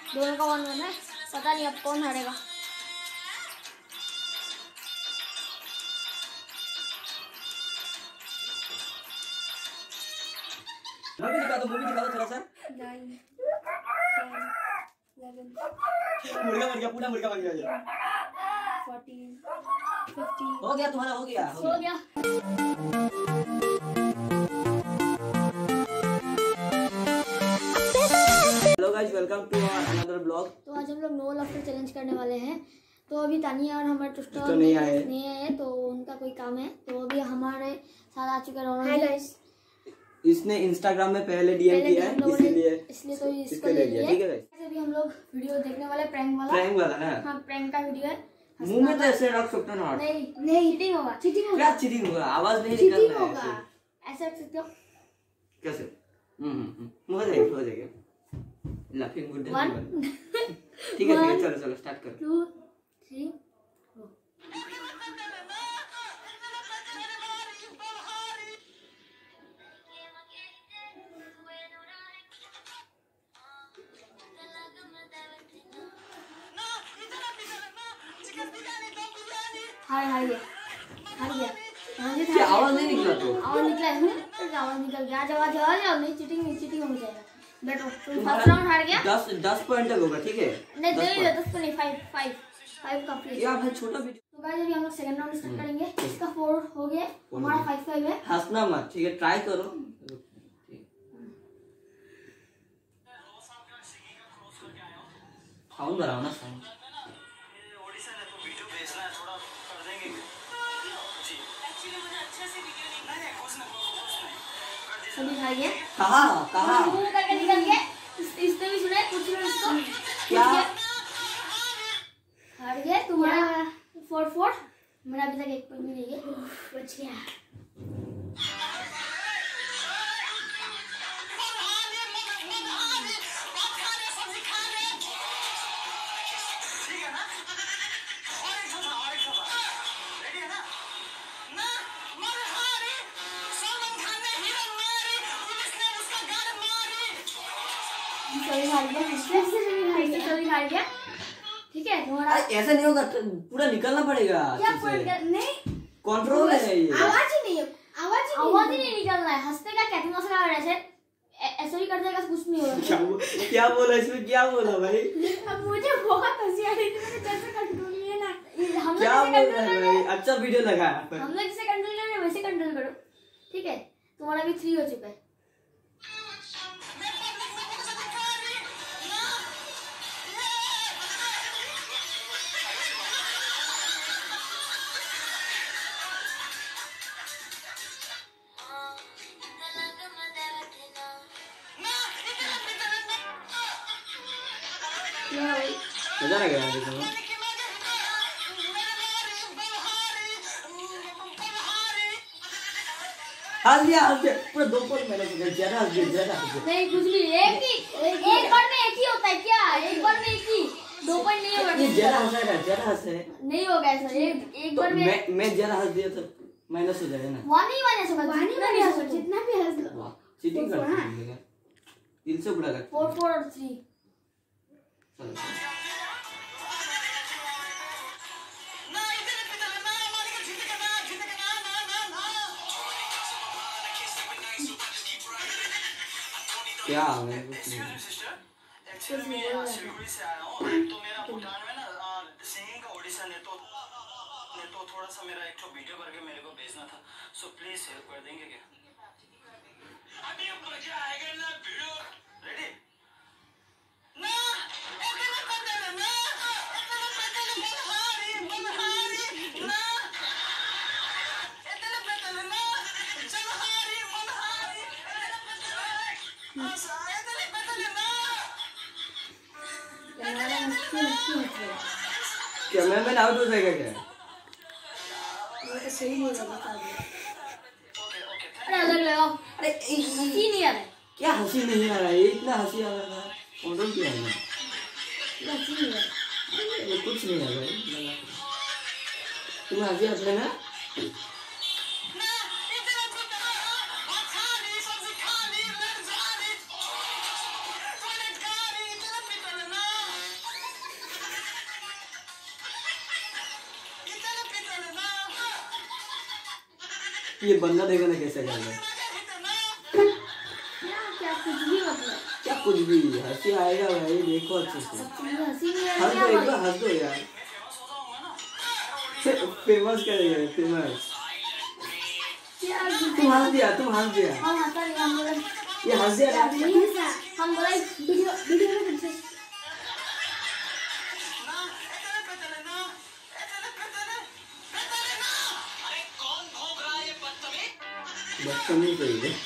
दोनों का 1-1 है। पता नहीं अब कौन हारेगा। मूवी दिखा दो थोड़ा सा। 9 10 11 मुर्गा बन गया, पूरा मुर्गा बन गया। 14 15 हो गया तुम्हारा, हो गया। Hello guys, welcome to another blog. तो आज हम लोग नो लाफ्टर चैलेंज करने वाले हैं। तो अभी तानिया और हमारे टुस्टो नहीं आए, तो उनका कोई काम है। तो अभी हमारे साथ आ चुके हैं। इसने इंस्टाग्राम में पहले डीएम किया है, इसलिए तो इसको ले लिया। ठीक है गाइस, अभी हम लोग वीडियो देखने वाले प्रैंक वाला ना। हाँ, प्रैंक का वीडियो है। मुंह में तो ऐसे रख सकते ना। नहीं चीटिंग होगा। क्या चीटिंग होगा? आवाज नहीं निकल रहा है। ऐसे रख सकते हो कैसे? हो जाएगा लाफिंग गुड। ठीक है चलो स्टार्ट करो। 2 3 हार गया। क्या आवाज नहीं निकला? तो आवाज निकला है। आवाज निकल गया। आवाज नहीं। चीटिंग हो जाएगा। बैठो। फर्स्ट राउंड हार गया। 10 पॉइंट तक होगा। ठीक है नहीं 10 तो नहीं, 5 काफी है यार भाई, छोटा वीडियो। तो गाइस अभी हम लोग सेकंड राउंड स्टार्ट करेंगे। इसका 4 हो गया, हमारा 5 है। हंसना मत, ठीक है? ट्राई करो। साउंड बढ़ाओ ना, साउंड। सभी हार गए। कहा मुंह करके निकल गए। इसने भी सुना है, पूछ लो इसको। क्या हार गए तुम्हारा 4 मेरा अभी तक 1 पॉइंट भी नहीं है। बच गया। हार गया। ठीक है तुम्हारा। ऐसा नहीं होगा, पूरा निकलना पड़ेगा। क्या नहीं कंट्रोल है ये। आवाज ही नहीं निकलना है। हंसने का क्या? तुम ऐसे ही कर देगा, कुछ नहीं होगा। क्या बोला इसमें? क्या बोला भाई? अब मुझे बहुत हंसी आ रही थी। मैंने कैसे कंट्रोल किया ना। क्या बोल रहा है भाई? अच्छा वीडियो लगा। हम लोग जिसे कंट्रोल कर रहे हैं वैसे कंट्रोल करो। ठीक है तुम्हारा भी 3 हो चुका है। मजा आ गया देखो। हंस दिया पूरा 2 पॉइंट मैंने तो ज्यादा हंस दिया। नहीं कुछ भी, एक बार में एक ही होता है क्या? एक बार में एक ही 2 पॉइंट नहीं होगा। ये ज्यादा हंसे नहीं होगा ऐसा। एक बार में मैं ज्यादा हंस दिया तो माइनस हो जाएगा ना। वहाँ नहीं माइनस होगा। जितना भी हंस लो। चीटिंग करते हैं दिल से बुरा लगता है। 4 और 3 क्या मैं कुछ नहीं। एक्चुअली मैं शिवपुरी से आया हूँ। तो मेरा भूटान में ना सिंगिंग का ऑडिशन है। तो थोड़ा सा मेरा एक वीडियो करके मेरे को भेजना था। सो प्लीज हेल्प कर देंगे क्या? अभी मजा आएगा ना वीडियो। रेडी ना? ओके ना कर देना ना। मनहारी ना। इतना बेटर ना। मनहारी कैमरामैन आउट हो जाएगा क्या? तो सही बोल रहा है। अरे अलग लगाओ। अरे हंसी नहीं आ रहा है। क्या हंसी नहीं आ रहा है? इतना हंसी आ रहा है। कंट्रोल किया है ना। हंसी नहीं आ रहा है। ये कुछ नहीं है भाई। तुम्हें हंसी आता है ना? ये बंदा देखो ना कैसे कर रहा है। क्या कुछ भी मतलब क्या कुछ भी हंसी आएगा भाई, देखो अच्छे से। हंसी नहीं हंस आएगी दो, एक भाई। बार हंस दो यार। फेमस करेंगे, फेमस। तुम हंस दिया, तुम हंस दिया। हम हंसा नहीं, हम बोला ये हंस दिया ना। नहीं हंसा, हम बोला वीडियो में कुछ बदतमीज है ये।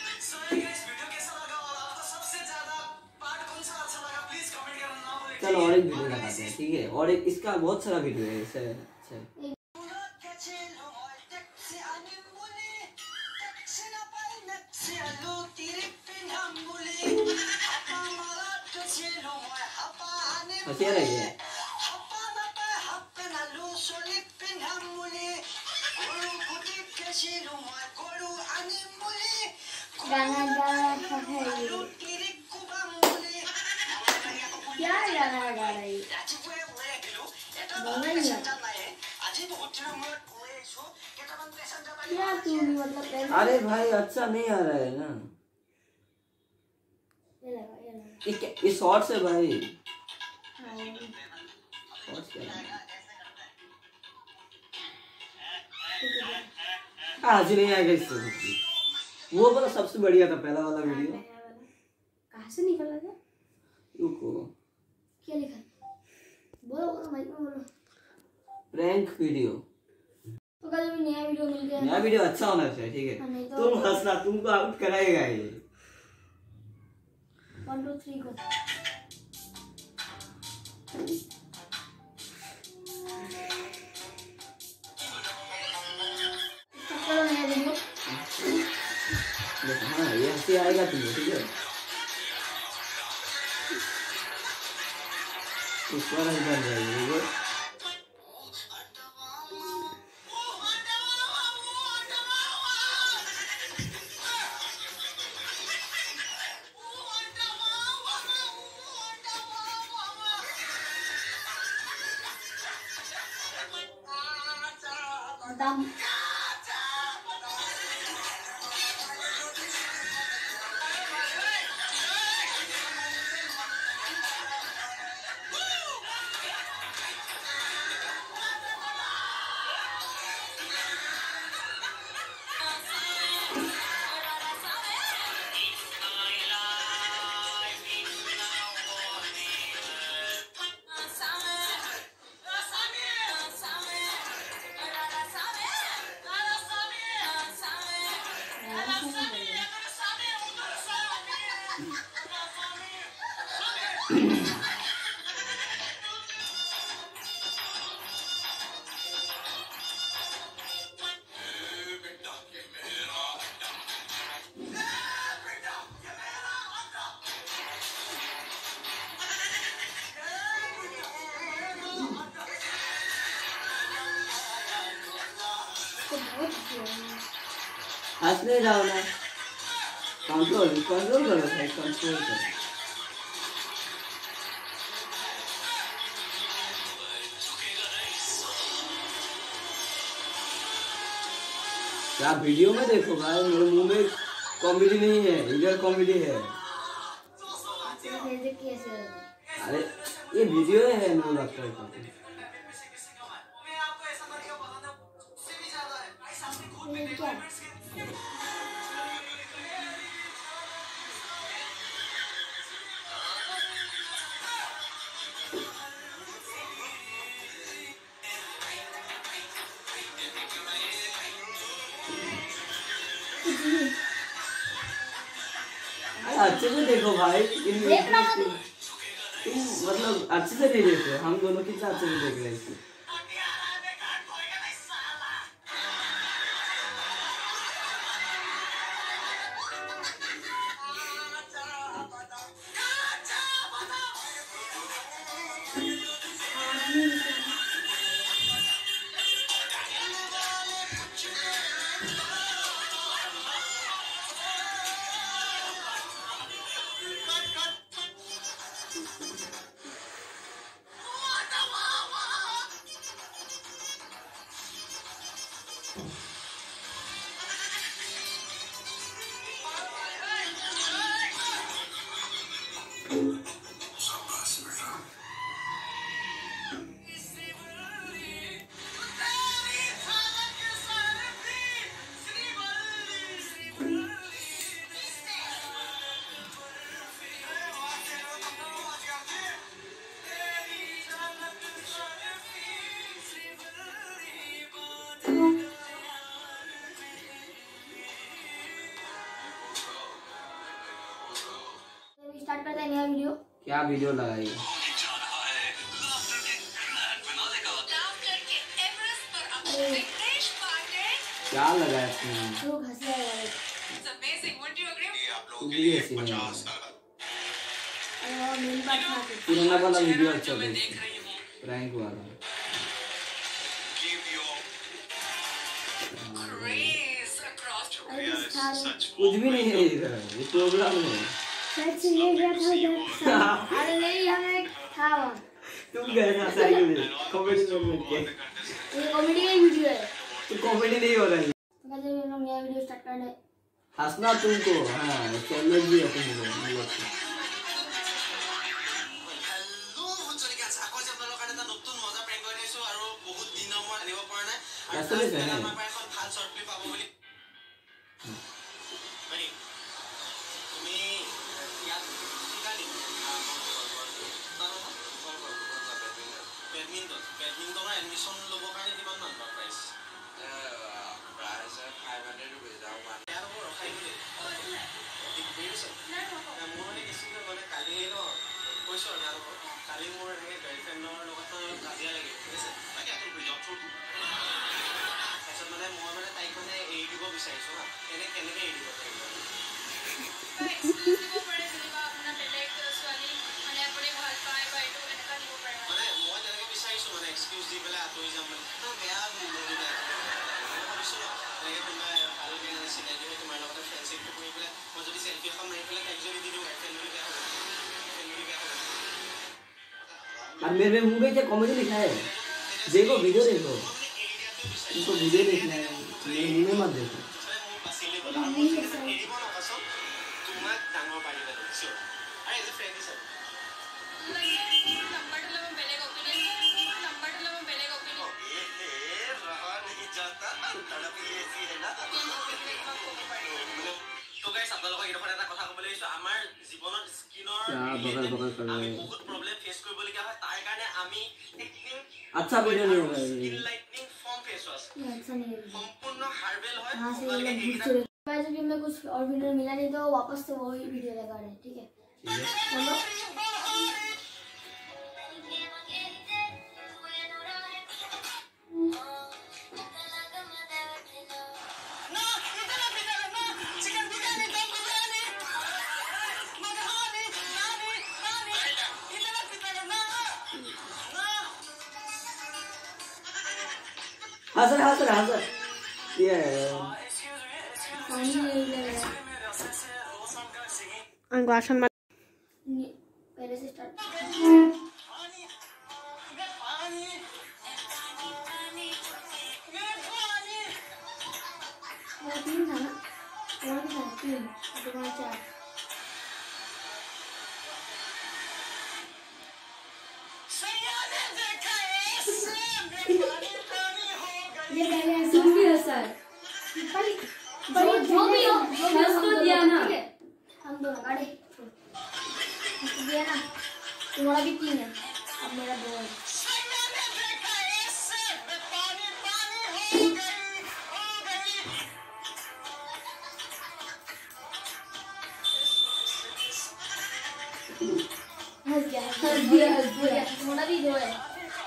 चलो और एक वीडियो लगाते हैं, ठीक है? और एक इसका बहुत सारा वीडियो है इसे। अच्छा हंसी आ रही है। गाना गा रहा है ये। क्या गाना गा रही है? क्या तू मतलब अरे भाई अच्छा नहीं आ रहा है ना। ये लगा। ये शॉर्ट्स है भाई। हाँ, शॉर्ट्स क्या है? आज नहीं आएगा इससे। वो वाला सबसे बढ़िया था, पहला वाला वीडियो। कहाँ से निकला था? रुको, क्या लिखा? बोलो बोलो माइक में बोलो। Prank video. तो कल भी नया वीडियो मिल गया। नया वीडियो अच्छा होना चाहिए, ठीक है? नहीं तो तुम हंसना, तुमको आउट कराएगा ये। 1 2 3 को चलो नया वीडियो। हाँ ये हंसी आएगा तुमको, ठीक है? उस पर हंस बन जाएगी। दम हंस नहीं रहा ना। कंट्रोल कंट्रोल करो भाई, कंट्रोल करो। क्या वीडियो में देखो भाई, मेरे मुंह में कॉमेडी नहीं है, इधर कॉमेडी है। अरे ये वीडियो है, मेरे लगता है। क्या अच्छे से देखो भाई, देख रहा हूँ। तुम मतलब अच्छे से नहीं देखते, हम दोनों कितना अच्छे से देख रहे हैं। क्या वीडियो लगाई? क्या लगा है इसमें? वो हंसी आ रहा है। ये हंसी नहीं आ रहा है। और मेरी बात था कि पुराना वाला वीडियो अच्छा था, प्रैंक वाला। अरे था कुछ भी नहीं है इधर, ये प्रोग्राम है। सच ये गया था उधर। अरे नहीं हमें था वहाँ। तुम गए ना साइकिल में कॉमेडी में के। ये कॉमेडी का वीडियो है। तो कॉमेडी नहीं हो रहा है। तो कहते हैं हम नया वीडियो स्टार्ट करने। हंसना तुमको, हाँ चैलेंज भी है तुमको। हेलो बुचलिका আকৌ যে আপোনালোকৰ কাৰণে এটা নতুন মজা প্ৰেংক কৰি দিছো আৰু বহুত দিনৰ মই আনিব পৰা নাই আৰু আসলে জানেন আমাৰ পৰা এখন ভাল শৰ্ট ক্লিপ পাব বুলি মানে তুমি ইয়াত শিকালি বেডমিণ্টনৰ এডমিশ্যন ল'বৰ কাৰণে কিমান মান বা প্ৰাইচ? প্ৰাইচ 500 rupees আৰু মান ইয়াৰ ওপৰত ৰখাই দিলে মোৰ মানে কিছুমান মানে কালি ন কৈছোঁ আৰু ইয়াৰ ওপৰত কালি মোৰ এনেকৈ গাৰ্লফ্ৰেণ্ডৰ লগত কাজিয়া লাগিল, ঠিক আছে? তাৰপিছত মানে মই মানে তাইক মানে এৰি দিব বিচাৰিছোঁ হা, কেনেকৈ এৰি দিব পাৰিম? মানে মই তেনেকৈ বিচাৰিছোঁ মানে এক্সকিউজ দি পেলাই আঁতৰি যাম মানে বেয়া ভাবিছোঁ ন এনেকৈ কোনোবাই ভাল চিনাকি হৈ তোমাৰ লগতে ফ্ৰেণ্ডশ্বিপটো কৰি পেলাই মই যদি চেল্ফি এখন মাৰি পেলাই তাইক যদি দি দিওঁ গাৰ্লফ্ৰেণ্ড বুলি বেয়া হ'ব। और मेरे मुंह में क्या कॉमेडी लिखा है? देखो वीडियो देखो, इनको वीडियो देखना है, मेरे मुंह में मत देखो। तो गाइस আপোনালোকক এইডোখৰ এটা কথা ক'বলৈ লৈছোঁ, আমাৰ জীৱনত স্কিনৰ আমি বহুত প্ৰব্লেম ফেচ কৰিবলগীয়া হয়, তাৰ কাৰণে আমি अच्छा वीडियो नहीं होगा ये। Skin lightening foam face wash ये अच्छा नहीं है। সম্পূৰ্ণ হাৰ্বেল হয়। हाँ से আপোনালোকে मतलब এইকেইটা दूसरे वैसे भी हमें कुछ और वीडियो मिला नहीं तो वापस से वही वीडियो लगा रहे हैं, ठीक है? चलो हंसर हंसर हंसर ये पानी नहीं लग रहा है। पहले से स्टार्ट तीन था ना, और भी था तीन, दुकान 4। ये पहले तुम भी हंसा है। जो भी हो हंस तो दिया ना, हम दोनों गाड़ी हंस दिया ना। तुम्हारा भी 3 है, अब मेरा 2 है। हंस दिया तुम्हारा भी 2 है।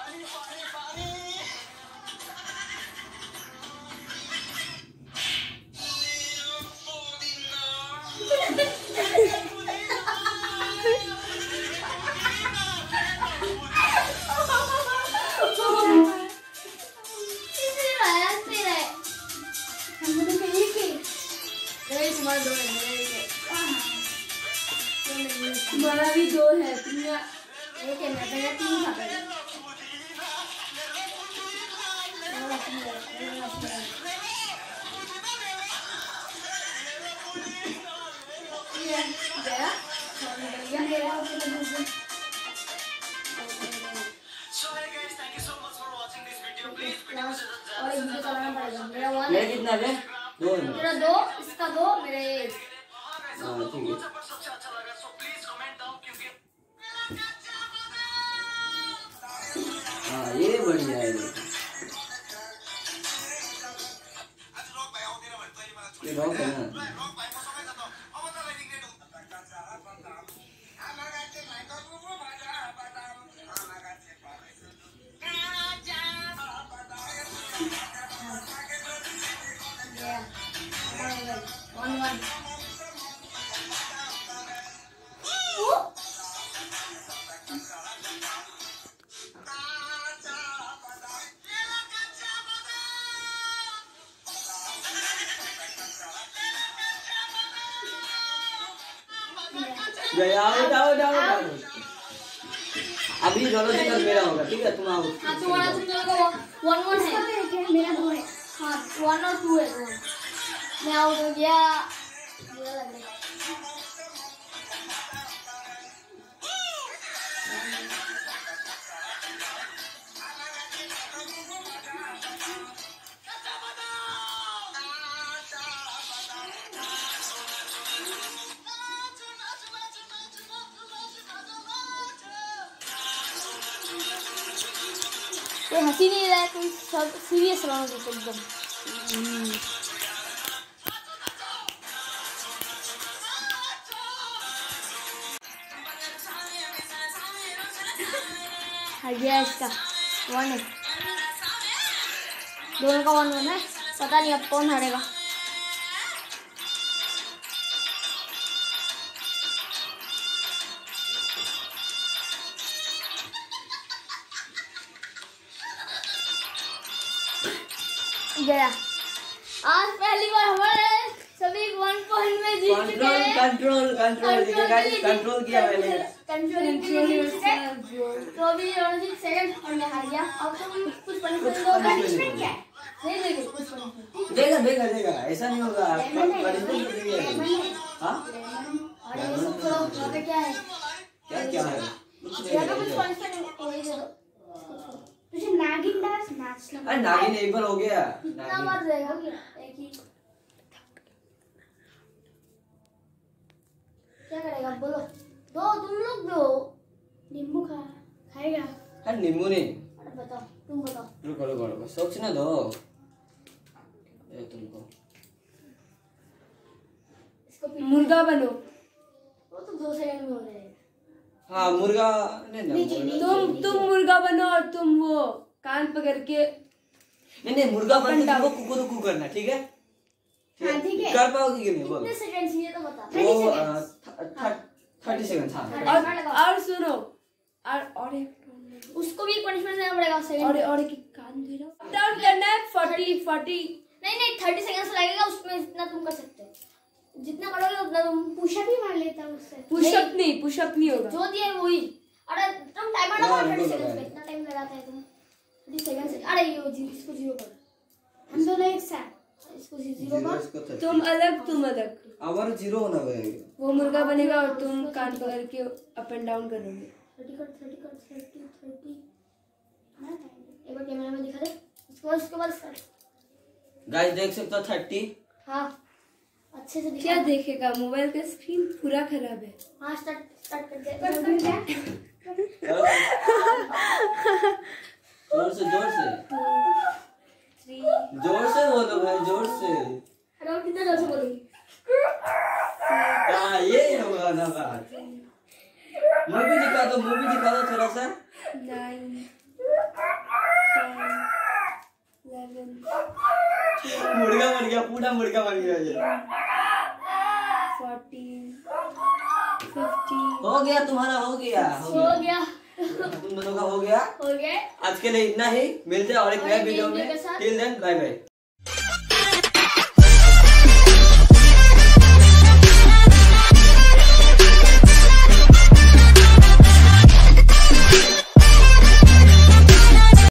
तुम्हारा भी 2 है, तुम्हारा 1 है, मेरा 3 था पहले। और एक वीडियो चलाना पड़ेगा। मेरा 1 ये है, कितना है? 2 है ना? मेरा 2, इसका 2, मेरा 1। हाँ ठीक है। सबसे अच्छा लगा सो प्लीज कमेंट डाउन क्योंकि हाँ ये बढ़िया है, ये रॉक है ना। रॉक भाई को समय जातो अब तो रेडी ग्रेड गया आउट आउट आउट। अभी दोनों से कल मेरा होगा, ठीक है? तुम आओ। हाँ तुम्हारा तुम लोगों का 1-1 है, मेरा 2 है। हाँ 1 और 2 है तुम्हारा। मैं आउट हो गया, बुरा लग रहा है। कोई हंसी नहीं रहा है, कोई सब सीरियस रहो एकदम। हाँ गया इसका 1 है, दोनों का 1-1 है। पता नहीं अब कौन हारेगा। गया। आज पहली बार हमारे सभी 1 पॉइंट में जीत चुके हैं। कंट्रोल किया मैंने। कंट्रोल तो अभी रणजीत सेकंड और मैं हार गया। अब तुम कुछ पनिशमेंट दो। पनिशमेंट क्या है? नहीं देंगे कुछ पनिशमेंट। देगा ऐसा नहीं होगा। पनिशमेंट देंगे। हाँ अरे ये सब करो। यहाँ पे क्या है? क्या है? यहाँ पे कुछ पनिशमेंट वही दे दो। तुझे नागिन डांस नाचना। अरे नागिन एक बार हो गया। कितना बार रहेगा? एक ही। क्या करेगा बोलो? दो तुम लोग दो। नींबू खाएगा? अरे नींबू नहीं। अरे बताओ, तुम बताओ। रुको सोचने दो। ये तुमको इसको मुर्गा बनो। वो तो 2 सेकंड में हो जाएगा। हाँ मुर्गा नहीं। तुम मुर्गा बनो और तुम वो कान पकड़ के नहीं मुर्गा बन के तुमको कुकू करना, ठीक है? हाँ ठीक है। कर पाओगे कि नहीं बोलो? कितने सेकंड चाहिए तो बता। वो 30 सेकंड। हाँ और सुनो और एक उसको भी पनिशमेंट देना पड़ेगा सेकंड। और एक कान दे रहा डाउन करना है 40 नहीं 30 सेकंड्स लगेगा। उसमें जितना तुम कर सकते हो, जितना करोगे उतना तुम। पुशअप ही मार लेता हूँ उससे। पुशअप नहीं होगा। जो दिया है वही। अरे तुम टाइमर लगाओ 30 सेकंड्स में। इतना टाइम लगाते हैं तुम 30 सेकंड से। अरे ये इसको 0 कर। हम दोनों एक साथ इसको 0 कर। तुम अलग हमारा 0 होना है। वो मुर्गा बनेगा और तुम कान पकड़ के अप एंड डाउन करोगे। 30 कर 30 एक बार कैमरा में दिखा दे उसके बाद स्टार्ट। गाइस देख सकते हो 30। हाँ अच्छे से दिखा। क्या देखेगा? मोबाइल का स्क्रीन पूरा खराब है। हाँ स्टार्ट कर दे। जोर से बोलो भाई, जोर से। अरे और कितना जोर से बोलेंगे? हाँ ये होगा ना बात। मूवी दिखा दो थोड़ा सा। 9 10 11 मुर्गा बन गया, पूरा मुर्गा बन गया ये। 14 15 हो गया तुम्हारा, हो गया तुम दोनों का हो गया। हो गया। आज के लिए इतना ही। मिलते हैं और एक नए वीडियो में। वीडियो के साथ। Till then bye bye.